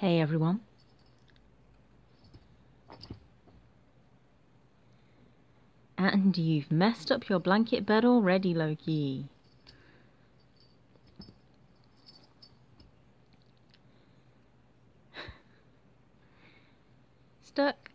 Hey everyone. And you've messed up your blanket bed already, Loki. Stuck.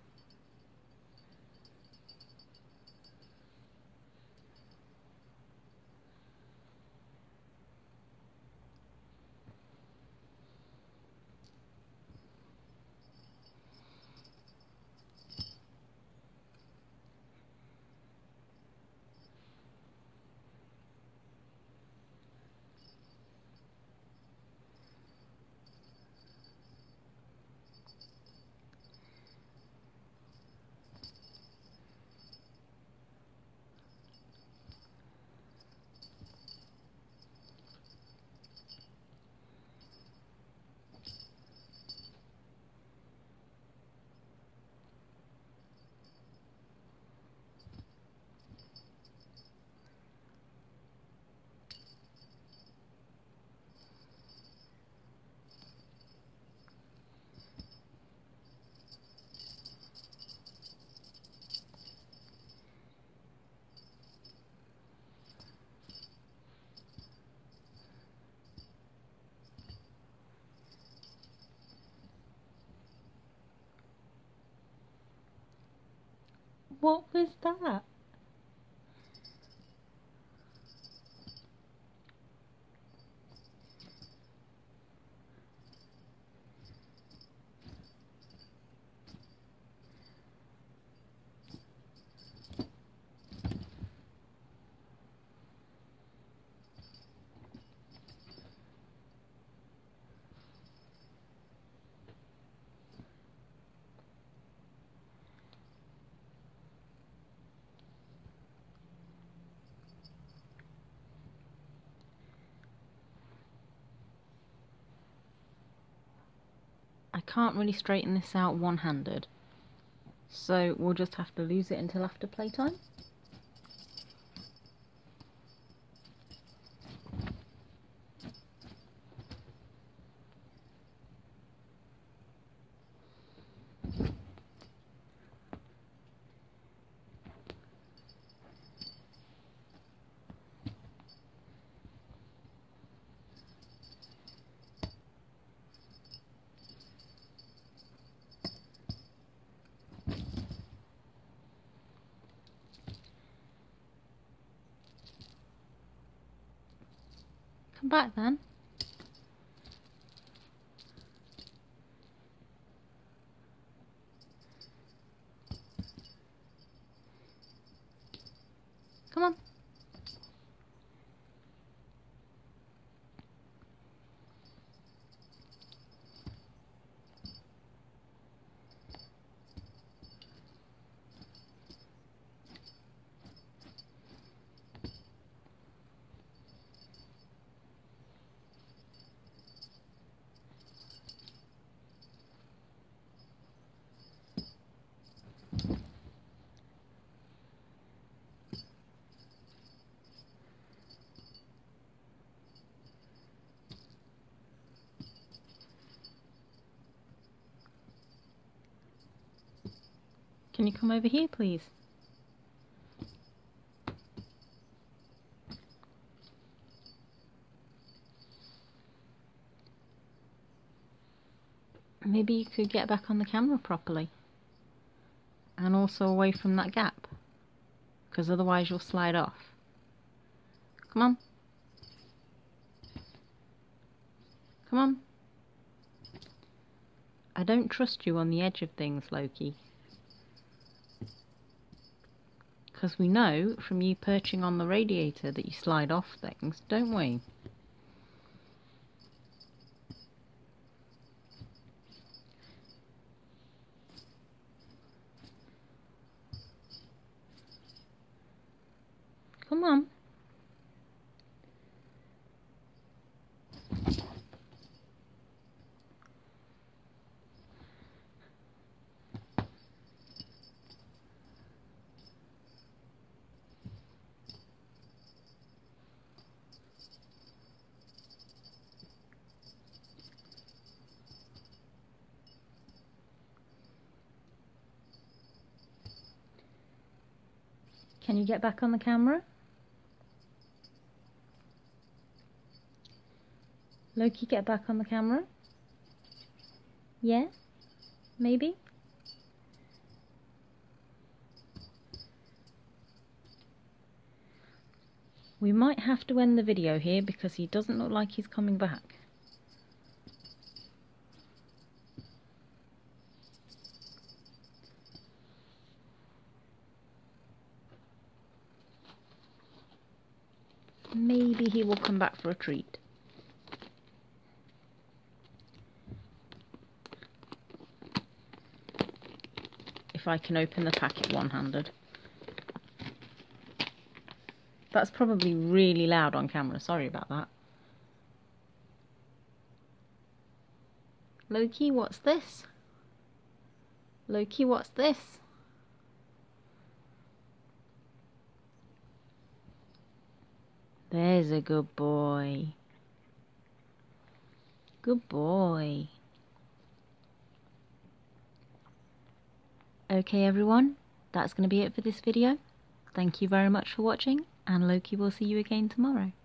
What was that? I can't really straighten this out one-handed, so we'll just have to lose it until after playtime. Come back then. Come on. Can you come over here, please? Maybe you could get back on the camera properly. And also away from that gap. Because otherwise you'll slide off. Come on. Come on. I don't trust you on the edge of things, Loki. Because we know from you perching on the radiator that you slide off things, don't we? Come on. Can you get back on the camera? Loki, get back on the camera? Yeah? Maybe? We might have to end the video here because he doesn't look like he's coming back. Maybe he will come back for a treat. If I can open the packet one-handed. That's probably really loud on camera, sorry about that. Loki, what's this? Loki, what's this? There's a good boy. Good boy. Okay everyone, that's going to be it for this video. Thank you very much for watching, and Loki will see you again tomorrow.